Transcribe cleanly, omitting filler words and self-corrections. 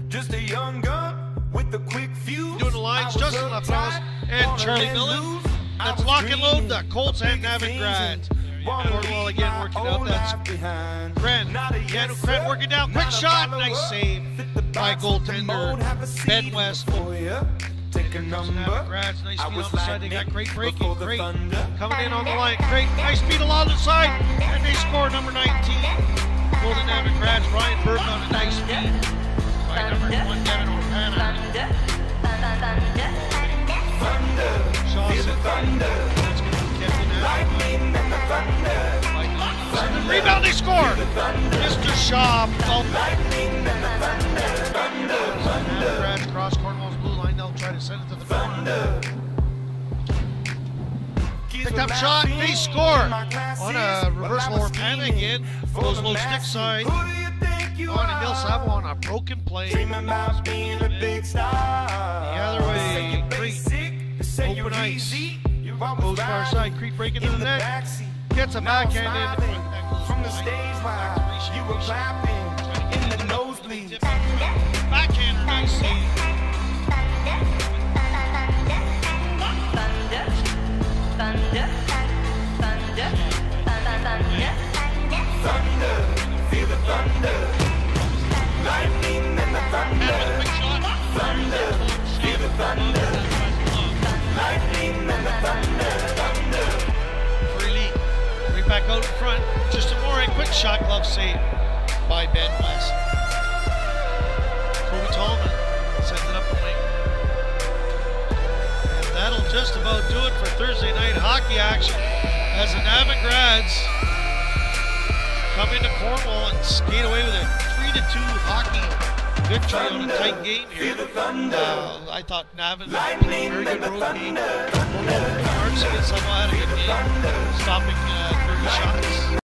Just a young gun with a quick fuse. Doing the lines, Justin LaFrance and Charlie Millen. Let's lock and load the Colts and Navan grads. Cornwall again working out. That's Kren. Again, Kren working down. Quick shot. Nice save by goaltender Ben West. Take a number. Grads, nice speed on the side. They got great breaking. Great coming in on the line. Great, nice speed along the side. And they score number 19. Golden Navan grads. Ryan Burton on a nice speed. By number 1, Devin Orpana. Shaw said thunder. That's going to be Kevin Lightning and the thunder. Rebound, they score! Mr. Shaw. Lightning and the thunder. Navan grads cross Cornwall's blue line. They'll try to send it to the corner. Picked up shot, they score! On a reversal Orpana again. Goes low stick side. On a Nil Savo on a broken play. The other way, Crete. Open ice. Goes far side. Crete breaking into the net. Gets a backhand in. From the stage while you were clapping in the nosebleed. Backhander, nice save. Thunder, feel the thunder. Lightning and the thunder. Thunder, feel the thunder. Lightning and the thunder. Freely. Right back out in front. Just a more quick shot glove save by Ben West. Kobe Tallman sends it up the wing. And that'll just about do it for Thursday night hockey action as the Navan grads come into Cornwall and skate away with a 3-2 hockey victory on a tight game here. I thought Navan played a very good road game.